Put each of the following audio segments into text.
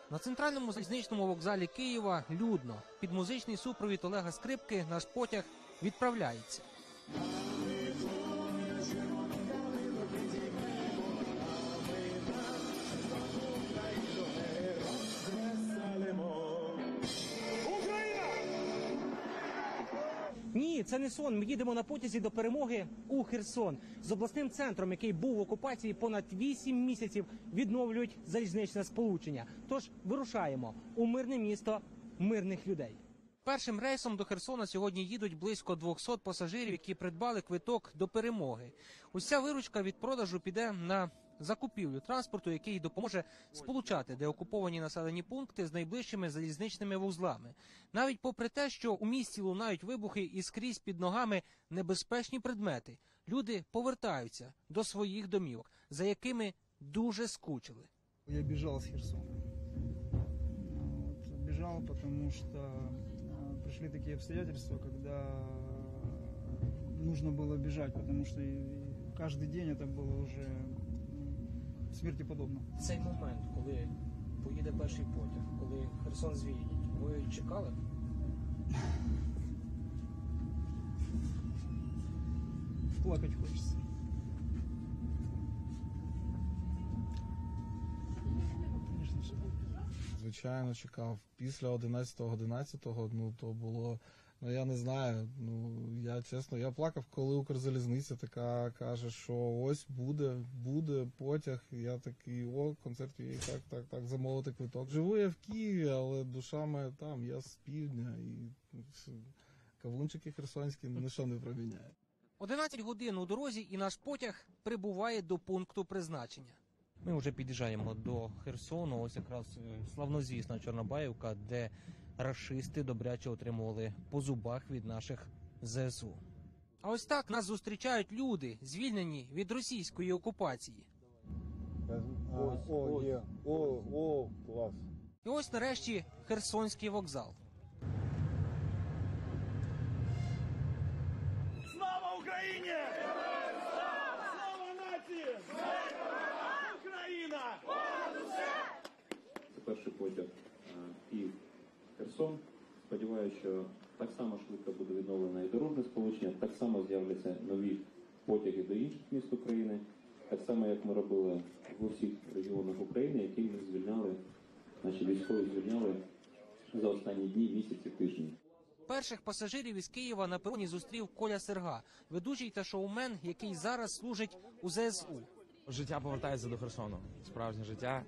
На центральному залізничному вокзалі Києва людно. Під музичний супровід Олега Скрипки наш потяг відправляється. Ні, це не сон. Ми їдемо на потязі до перемоги у Херсон. З обласним центром, який був в окупації понад 8 місяців, відновлюють залізничне сполучення. Тож вирушаємо у мирне місто мирних людей. Першим рейсом до Херсона сьогодні їдуть близько 200 пасажирів, які придбали квиток до перемоги. Уся виручка від продажу піде на закупівлю транспорту, який допоможе сполучати деокуповані населені пункти з найближчими залізничними вузлами. Навіть попри те, що у місті лунають вибухи і скрізь під ногами небезпечні предмети, люди повертаються до своїх домівок, за якими дуже скучили. Я бежал с Херсона. Бежал, потому что пришли такие обстоятельства, когда нужно было бежать, потому что каждый день это было уже смерті подобно. Цей момент, коли поїде перший потяг, коли Херсон звільнять, ви чекали? Плакать хочеться. Звісно, все буде. Звичайно, чекав. Після 11.11, ну, то було, ну, я не знаю, ну, я чесно, я плакав, коли Укрзалізниця така каже, що ось буде потяг, я такий, концерт є, так, замовити квиток. Живу я в Києві, але душа моя там, я з півдня, і кавунчики херсонські ніщо не проміняє. 11 годин у дорозі і наш потяг прибуває до пункту призначення. Ми вже під'їжджаємо до Херсону, ось якраз славнозвісна Чорнобаївка, де рашисти добряче отримували по зубах від наших ЗСУ. А ось так нас зустрічають люди, звільнені від російської окупації. Клас. І ось нарешті Херсонський вокзал. Слава Україні! Слава нації! Україна! Це перший потяг Київ-Херсон. Сподіваюся, що так само швидко буде відновлено і дорожнє сполучення, так само з'являться нові потяги до інших міст України, так само, як ми робили в усіх регіонах України, які ми звільняли, наші військові звільняли за останні дні, місяці, тижні. Перших пасажирів із Києва на пероні зустрів Коля Серга, ведучий та шоумен, який зараз служить у ЗСУ. Життя повертається до Херсону. Справжнє життя,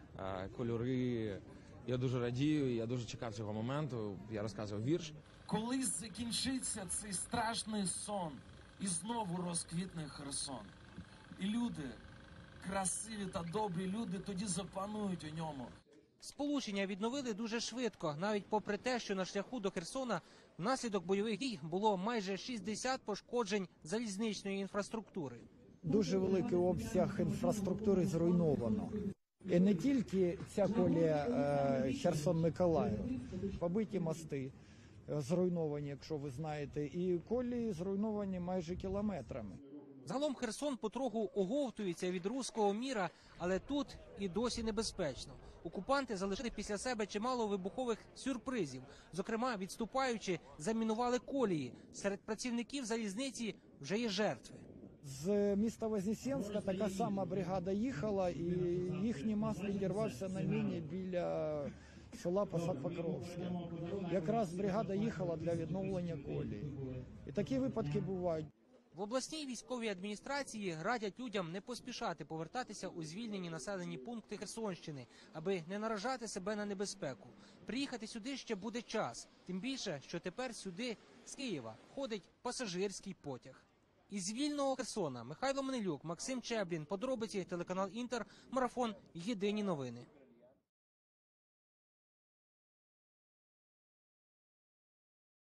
кольори. Я дуже радію, я дуже чекав цього моменту. Я розказував вірш. Коли закінчиться цей страшний сон, і знову розквітне Херсон. І люди, красиві та добрі люди, тоді запанують у ньому. Сполучення відновили дуже швидко, навіть попри те, що на шляху до Херсона внаслідок бойових дій було майже 60 пошкоджень залізничної інфраструктури. Дуже великий обсяг інфраструктури зруйновано. І не тільки ця колія Херсон-Миколаїв, побиті мости зруйновані, якщо ви знаєте, і колії зруйновані майже кілометрами. Загалом Херсон потроху оговтується від руського міра, але тут і досі небезпечно. Окупанти залишили після себе чимало вибухових сюрпризів. Зокрема, відступаючи, замінували колії. Серед працівників залізниці вже є жертви. З міста Вознесенська така сама бригада їхала, і їхній мас підірвався на міні біля села Посад-Покровське. Якраз бригада їхала для відновлення колії. І такі випадки бувають. В обласній військовій адміністрації радять людям не поспішати повертатися у звільнені населені пункти Херсонщини, аби не наражати себе на небезпеку. Приїхати сюди ще буде час, тим більше, що тепер сюди з Києва ходить пасажирський потяг. Із вільного Херсона Михайло Манилюк, Максим Чеблін, подробиці, телеканал Інтер, марафон «Єдині новини».